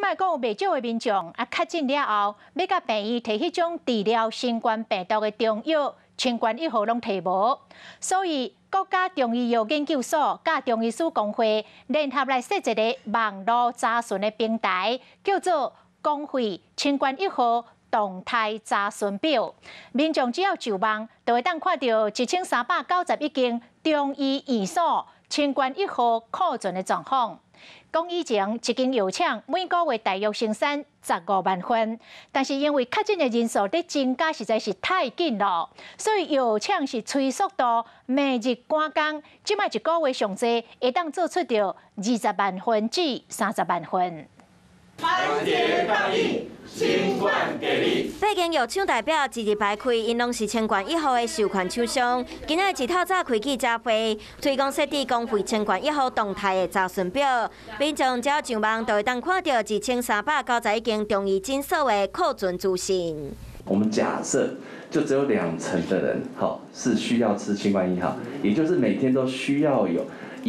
来讲有袂少的民众确诊了后，要甲病院摕迄种治疗新冠病毒的中药，清冠1号拢摕无，所以国家中医药研究所甲中医师工会联合来设一个网络查询的平台，叫做公费清冠1号动态查询表。民众只要上网，就会当看到1391间中医院所清冠1号库存的状况。讲以前一间药厂每个月大约生产15万份，但是因为确诊的人数在增加实在是太紧了，所以药厂是催速度，每日赶工，即卖一个月上济会当做出到20万份至30万份。 团结抗疫，新冠给力。 8间药厂代表一日排开，因拢是清冠1号的授权厂商。今仔一透早开记者会，推广设置公费清冠1号动态的查询表，民众只要上网，就会当看到2391间中医诊所的库存资讯。 我们假设就只有20%的人，是需要吃清冠1号，也就是每天都需要有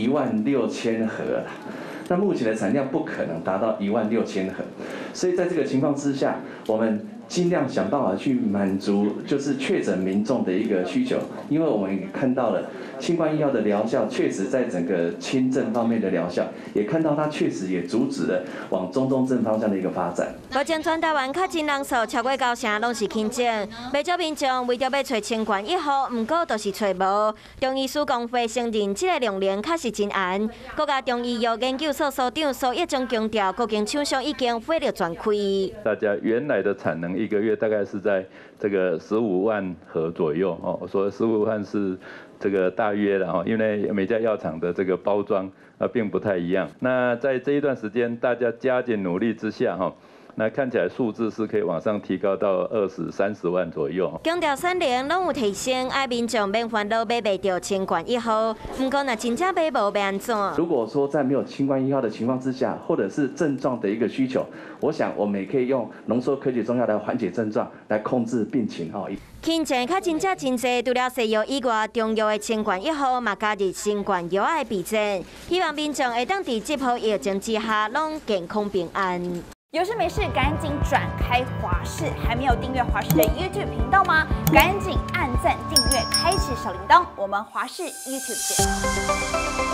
16000盒啦。那目前的产量不可能达到16000盒，所以在这个情况之下，我们尽量想办法去满足就是确诊民众的一个需求，因为我们也看到了清冠1号的疗效确实在整个轻症方面的疗效，也看到它确实也阻止了往中重症方向的一个发展。 目前全台湾确诊人数超过9成拢是轻症，不少民众为着要找清冠1号，不过都是找无。中医师工会承认这个量能确实真严，国家中医药研究所所长苏一中强调，各间厂商已经火力全开。 大家原来的产能1个月大概是在这个15万盒左右哦，我说15万是这个大约的哈，因为每家药厂的这个包装并不太一样。那在这一段时间，大家加紧努力之下哈。那看起来数字是可以往上提高到20、30万左右。 强调产能拢有提升，爱民众免烦恼买袂到清冠1号。不过若真正买无要安怎？ 如果说在没有清冠1号的情况之下，或者是症状的一个需求，我想我们也可以用浓缩科学中药来缓解症状，来控制病情哈。 轻症较真正真济，除了西药以外，中药的清冠1号嘛加入新冠药的避症，希望民众会当伫这波疫情之下，拢健康平安。 有事没事赶紧转开华视，还没有订阅华视的 YouTube 频道吗？赶紧按赞、订阅、开启小铃铛，我们华视 YouTube 见。